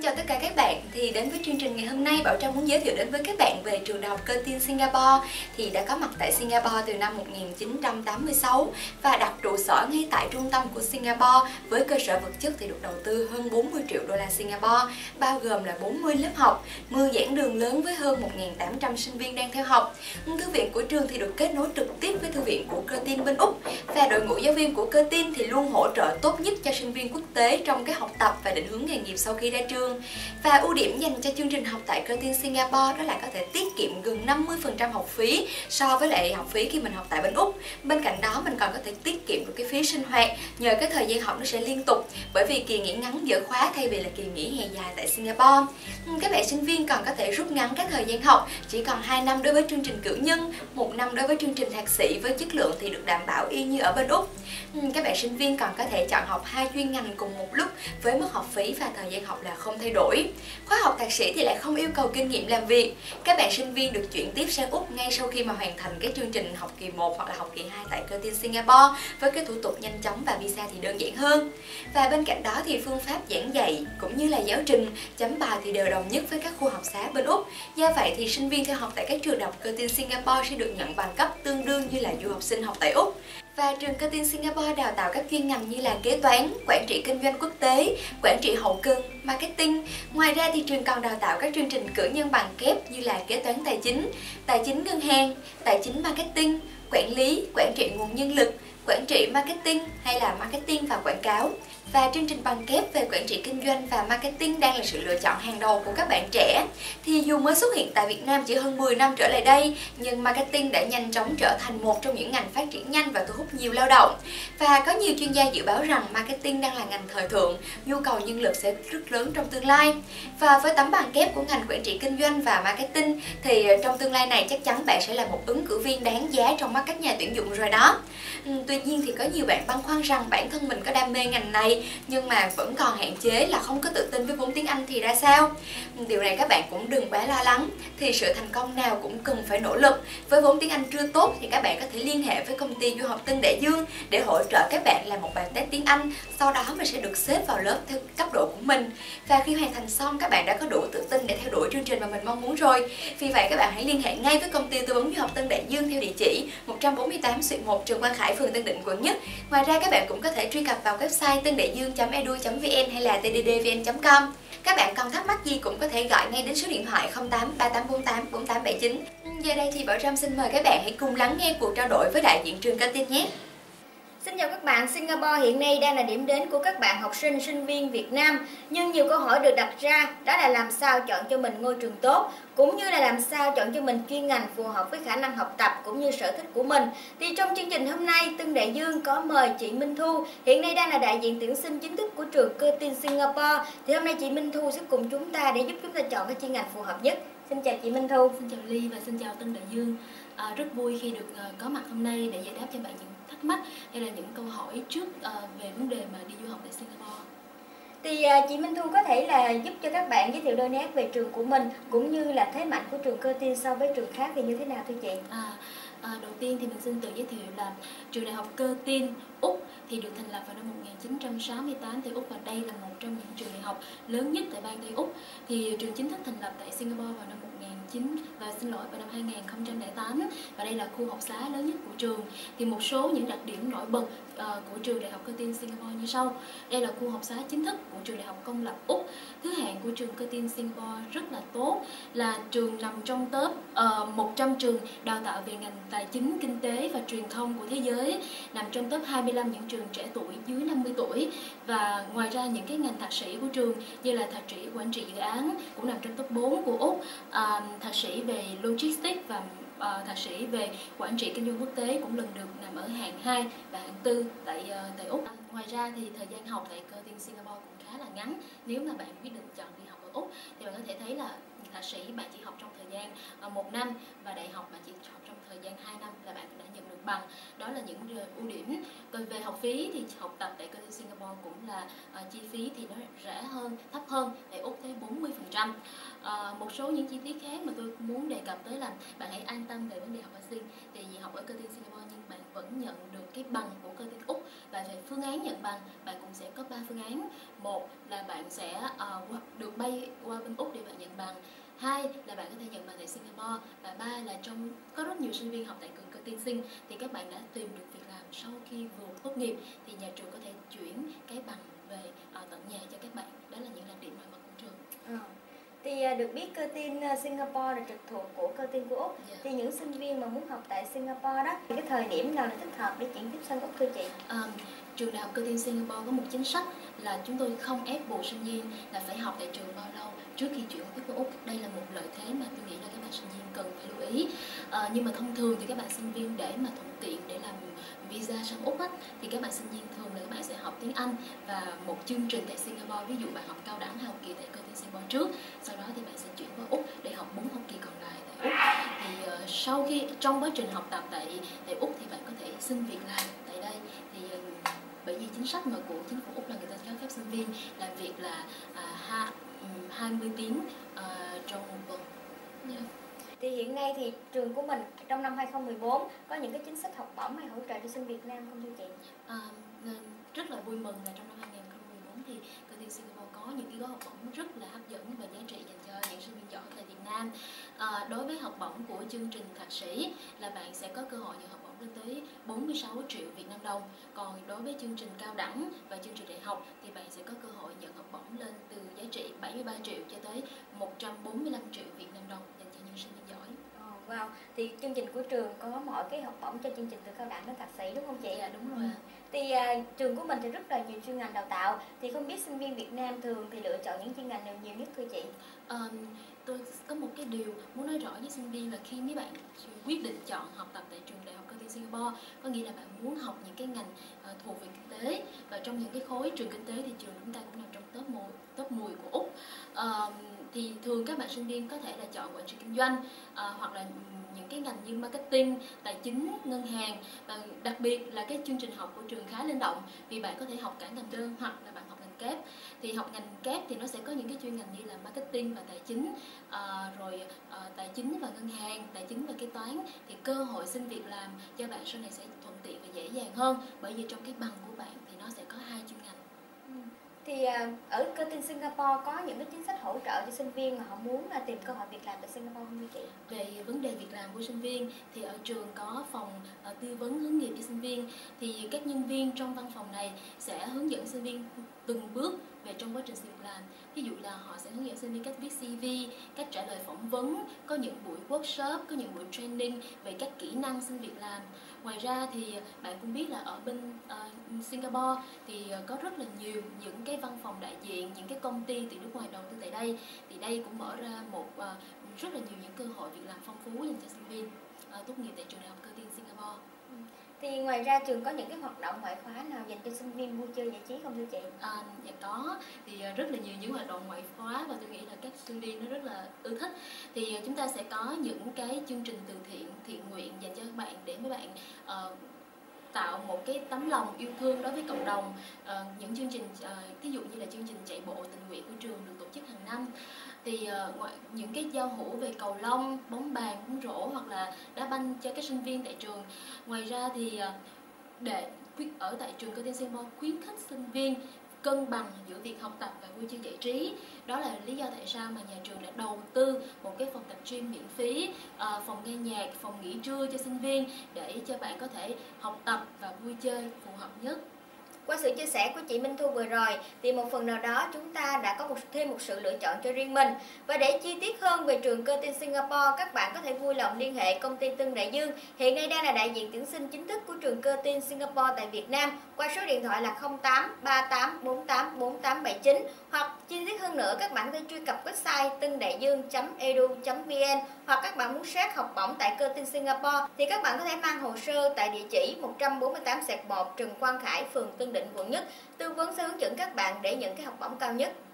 chào tất cả các bạn. Thì đến với chương trình ngày hôm nay, Bảo Trâm muốn giới thiệu đến với các bạn về trường đại học Curtin Singapore. Thì đã có mặt tại Singapore từ năm 1986 và đặt trụ sở ngay tại trung tâm của Singapore với cơ sở vật chất thì được đầu tư hơn 40 triệu đô la Singapore, bao gồm là 40 lớp học, 10 giảng đường lớn với hơn 1.800 sinh viên đang theo học. Thư viện của trường thì được kết nối trực tiếp với thư viện của Curtin bên Úc, và đội ngũ giáo viên của Curtin thì luôn hỗ trợ tốt nhất cho sinh viên quốc tế trong cái học tập và định hướng nghề nghiệp sau khi ra trường. Và ưu điểm dành cho chương trình học tại Curtin Singapore đó là có thể tiết kiệm gần 50% học phí so với lại học phí khi mình học tại bên Úc. Bên cạnh đó mình còn có thể tiết kiệm được cái phí sinh hoạt nhờ cái thời gian học nó sẽ liên tục, bởi vì kỳ nghỉ ngắn giữa khóa thay vì là kỳ nghỉ hè dài tại Singapore. Các bạn sinh viên còn có thể rút ngắn các thời gian học, chỉ còn 2 năm đối với chương trình cử nhân, 1 năm đối với chương trình thạc sĩ với chất lượng thì được đảm bảo y như ở bên Úc. Các bạn sinh viên còn có thể chọn học 2 chuyên ngành cùng một lúc với mức học phí và thời gian học là không thay đổi. Khóa học thạc sĩ thì lại không yêu cầu kinh nghiệm làm việc. Các bạn sinh viên được chuyển tiếp sang Úc ngay sau khi mà hoàn thành cái chương trình học kỳ 1 hoặc là học kỳ 2 tại Curtin Singapore, với cái thủ tục nhanh chóng và visa thì đơn giản hơn. Và bên cạnh đó thì phương pháp giảng dạy cũng như là giáo trình, chấm bài thì đều đồng nhất với các khu học xá bên Úc. Do vậy thì sinh viên theo học tại các trường đại học Curtin Singapore sẽ được nhận bằng cấp tương đương như là du học sinh học tại Úc. Và trường Curtin Singapore đào tạo các chuyên ngành như là kế toán, quản trị kinh doanh quốc tế, quản trị hậu cần, marketing. Ngoài ra thì trường còn đào tạo các chương trình cử nhân bằng kép như là kế toán tài chính ngân hàng, tài chính marketing, quản lý, quản trị nguồn nhân lực, quản trị marketing hay là marketing và quảng cáo. Và chương trình bằng kép về quản trị kinh doanh và marketing đang là sự lựa chọn hàng đầu của các bạn trẻ. Thì dù mới xuất hiện tại Việt Nam chỉ hơn 10 năm trở lại đây, nhưng marketing đã nhanh chóng trở thành một trong những ngành phát triển nhanh và thu hút nhiều lao động. Và có nhiều chuyên gia dự báo rằng marketing đang là ngành thời thượng, nhu cầu nhân lực sẽ rất lớn trong tương lai. Và với tấm bằng kép của ngành quản trị kinh doanh và marketing thì trong tương lai này chắc chắn bạn sẽ là một ứng cử viên đáng giá trong mắt các nhà tuyển dụng rồi đó. Tuy nhiên thì có nhiều bạn băn khoăn rằng bản thân mình có đam mê ngành này nhưng mà vẫn còn hạn chế là không có tự tin với vốn tiếng Anh thì ra sao? Điều này các bạn cũng đừng quá lo lắng. Thì sự thành công nào cũng cần phải nỗ lực. Với vốn tiếng Anh chưa tốt thì các bạn có thể liên hệ với công ty du học Tân Đại Dương để hỗ trợ các bạn làm một bài test tiếng Anh. Sau đó mình sẽ được xếp vào lớp theo cấp độ của mình. Và khi hoàn thành xong các bạn đã có đủ tự tin để theo đuổi chương trình mà mình mong muốn rồi. Vì vậy các bạn hãy liên hệ ngay với công ty tư vấn du học Tân Đại Dương theo địa chỉ 148/1 Trần Quang Khải, phường Tân Định, quận Nhất. Ngoài ra các bạn cũng có thể truy cập vào website tandaiduong.edu.vn hay là tddvn.com. Các bạn còn thắc mắc gì cũng có thể gọi ngay đến số điện thoại 08 3848 4879. Giờ đây thì Bảo Trâm xin mời các bạn hãy cùng lắng nghe cuộc trao đổi với đại diện trường Curtin nhé. Xin chào các bạn, Singapore hiện nay đang là điểm đến của các bạn học sinh, sinh viên Việt Nam. Nhưng nhiều câu hỏi được đặt ra đó là làm sao chọn cho mình ngôi trường tốt, cũng như là làm sao chọn cho mình chuyên ngành phù hợp với khả năng học tập cũng như sở thích của mình. Thì trong chương trình hôm nay, Tân Đại Dương có mời chị Minh Thu, hiện nay đang là đại diện tuyển sinh chính thức của trường Curtin Singapore. Thì hôm nay chị Minh Thu sẽ cùng chúng ta để giúp chúng ta chọn cái chuyên ngành phù hợp nhất. Xin chào chị Minh Thu. Xin chào Ly và xin chào Tân Đại Dương. Rất vui khi được có mặt hôm nay để giải đáp cho bạn những thắc mắc hay là những câu hỏi trước về vấn đề mà đi du học tại Singapore. Thì chị Minh Thu có thể là giúp cho các bạn giới thiệu đôi nét về trường của mình cũng như là thế mạnh của trường Curtin so với trường khác thì như thế nào thưa chị? Đầu tiên thì mình xin tự giới thiệu là trường đại học Curtin Úc thì được thành lập vào năm 1968 tại Úc, và đây là một trong những trường đại học lớn nhất tại bang Tây Úc. Thì trường chính thức thành lập tại Singapore vào năm 2008, và đây là khu học xá lớn nhất của trường. Thì một số những đặc điểm nổi bật của trường đại học Curtin Singapore như sau. Đây là khu học xá chính thức của trường đại học công lập Úc. Thứ hạng của trường Curtin Singapore rất là tốt, là trường nằm trong top 100 trường đào tạo về ngành tài chính, kinh tế và truyền thông của thế giới, nằm trong top 25 những trường trẻ tuổi dưới 50 tuổi. Và ngoài ra những cái ngành thạc sĩ của trường như là thạc sĩ quản trị dự án cũng nằm trong top 4 của Úc, thạc sĩ về logistics và thạc sĩ về quản trị kinh doanh quốc tế cũng lần lượt nằm ở hạng 2 và hạng 4 tại Úc. Ngoài ra thì thời gian học tại Curtin Singapore cũng khá là ngắn. Nếu mà bạn quyết định chọn đi học ở Úc thì bạn có thể thấy là thạc sĩ bạn chỉ học trong thời gian 1 năm và đại học bạn chỉ học trong thời gian 2 năm là bạn đã nhận được bằng. Đó là những ưu điểm. Còn về học phí thì học tập tại Curtin Singapore cũng là chi phí thì nó rẻ hơn, thấp hơn tại Úc tới 40%. Một số những chi tiết khác mà tôi muốn đề cập tới là bạn hãy an tâm về vấn đề học ở Sing, thì vì học ở Curtin Singapore nhưng bạn vẫn nhận được cái bằng của Curtin Úc. Và về phương án nhận bằng, bạn cũng sẽ có 3 phương án. Một là bạn sẽ được bay qua bên Úc để bạn nhận bằng. Hai là bạn có thể nhận bằng tại Singapore. Và ba là có rất nhiều sinh viên học tại trường Cơ Tiên Sinh thì các bạn đã tìm được việc làm sau khi vừa tốt nghiệp thì nhà trường có thể chuyển cái bằng về tận nhà cho các bạn. Đó là những đặc điểm nổi bật của trường. Thì được biết Cơ Tin Singapore là trực thuộc của Cơ Tin của Úc. Thì những sinh viên mà muốn học tại Singapore đó, thì cái thời điểm nào là thích hợp để chuyển tiếp sang Úc thưa chị? Trường Đại học Cơ Tin Singapore có một chính sách là chúng tôi không ép buộc sinh viên là phải học tại trường bao lâu trước khi chuyển tiếp với Úc. Đây là một lợi thế mà tôi nghĩ là các bạn sinh viên cần phải lưu ý. Nhưng mà thông thường thì các bạn sinh viên để mà thuận tiện để làm visa sang Úc thì các bạn sinh viên thường là các bạn sẽ học tiếng Anh và một chương trình tại Singapore. Ví dụ bạn học cao đẳng học kỳ tại Cơ Tin Singapore trước, sau đó thì bạn sẽ chuyển qua Úc để học 4 học kỳ còn lại tại Úc. Thì sau khi trong quá trình học tập tại Úc thì bạn có thể xin việc làm tại đây. Thì bởi vì chính sách mà của chính phủ Úc là người ta cho phép sinh viên làm việc là 20 tiếng trong một tuần. Thì hiện nay thì trường của mình trong năm 2014 có những cái chính sách học bổng hay hỗ trợ cho sinh Việt Nam không thưa chị? Rất là vui mừng là trong năm 2014 thì Cơ Tin Singapore có những cái gói học bổng rất là hấp dẫn và giá trị dành cho những sinh viên giỏi tại Việt Nam. Đối với học bổng của chương trình thạc sĩ là bạn sẽ có cơ hội nhận học bổng lên tới 46 triệu Việt Nam đồng. Còn đối với chương trình cao đẳng và chương trình đại học thì bạn sẽ có cơ hội nhận học bổng lên từ giá trị 73 triệu cho tới 145 triệu Việt Nam đồng dành cho những sinh viên giỏi. Wow, thì chương trình của trường có mọi cái học bổng cho chương trình từ cao đẳng đến thạc sĩ đúng không chị? Dạ đúng rồi. Thì trường của mình thì rất là nhiều chuyên ngành đào tạo, thì không biết sinh viên Việt Nam thường thì lựa chọn những chuyên ngành nào nhiều nhất thưa chị? Tôi có một cái điều muốn nói rõ với sinh viên là khi mấy bạn quyết định chọn học tập tại trường Đại học Cơ Tin Singapore, có nghĩa là bạn muốn học những cái ngành thuộc về kinh tế, và trong những cái khối trường kinh tế thì trường chúng ta cũng nằm trong top 10 của Úc. Thì thường các bạn sinh viên có thể là chọn quản trị kinh doanh hoặc là những cái ngành như marketing, tài chính, ngân hàng, và đặc biệt là cái chương trình học của trường khá linh động vì bạn có thể học cả ngành đơn hoặc là bạn học ngành kép. Thì học ngành kép thì nó sẽ có những cái chuyên ngành như là marketing và tài chính, tài chính và ngân hàng, tài chính và kế toán, thì cơ hội xin việc làm cho bạn sau này sẽ thuận tiện và dễ dàng hơn, bởi vì trong cái bằng của bạn thì nó sẽ có 2 chuyên ngành. Thì ở Cơ Tin Singapore có những cái chính sách hỗ trợ cho sinh viên mà họ muốn tìm cơ hội việc làm tại Singapore không thưa chị? Về vấn đề việc làm của sinh viên thì ở trường có phòng tư vấn hướng nghiệp cho sinh viên, thì các nhân viên trong văn phòng này sẽ hướng dẫn sinh viên từng bước về trong quá trình xin việc làm. Ví dụ là họ sẽ hướng dẫn sinh viên cách viết CV, cách trả lời phỏng vấn, có những buổi workshop, có những buổi training về các kỹ năng xin việc làm. Ngoài ra thì bạn cũng biết là ở bên Singapore thì có rất là nhiều những cái văn phòng đại diện, những cái công ty từ nước ngoài đầu tư tại đây, thì đây cũng mở ra rất là nhiều những cơ hội việc làm phong phú dành cho sinh viên tốt nghiệp tại trường Đại học Cơ Tin Singapore. Thì ngoài ra trường có những cái hoạt động ngoại khóa nào dành cho sinh viên vui chơi giải trí không thưa chị? Dạ có, thì rất là nhiều những hoạt động ngoại khóa và tôi nghĩ là các sinh viên nó rất là ưa thích. Thì chúng ta sẽ có những cái chương trình từ thiện nguyện dành cho các bạn để mấy bạn tạo một cái tấm lòng yêu thương đối với cộng đồng. Những chương trình ví dụ như là chương trình chạy bộ tình nguyện của trường được tổ chức hàng năm, thì những cái giao hữu về cầu lông, bóng bàn, bóng rổ hoặc là đá banh cho các sinh viên tại trường. Ngoài ra thì để ở tại trường Cơ Tin Singapore khuyến khích sinh viên cân bằng giữa việc học tập và vui chơi giải trí. Đó là lý do tại sao mà nhà trường đã đầu tư một cái phòng tập gym miễn phí, phòng nghe nhạc, phòng nghỉ trưa cho sinh viên để cho bạn có thể học tập và vui chơi phù hợp nhất. Qua sự chia sẻ của chị Minh Thu vừa rồi thì một phần nào đó chúng ta đã có thêm một sự lựa chọn cho riêng mình. Và để chi tiết hơn về trường Cơ Tin Singapore, các bạn có thể vui lòng liên hệ công ty Tân Đại Dương, hiện nay đang là đại diện tuyển sinh chính thức của trường Cơ Tin Singapore tại Việt Nam, qua số điện thoại là 08 38 48 4879, hoặc chi tiết hơn nữa các bạn có thể truy cập website tândaidương.edu.vn, hoặc các bạn muốn xét học bổng tại Cơ Tin Singapore thì các bạn có thể mang hồ sơ tại địa chỉ 148/1 Trần Quang Khải, phường Tân Định, quận Nhất. Tư vấn sẽ hướng dẫn các bạn để nhận cái học bổng cao nhất.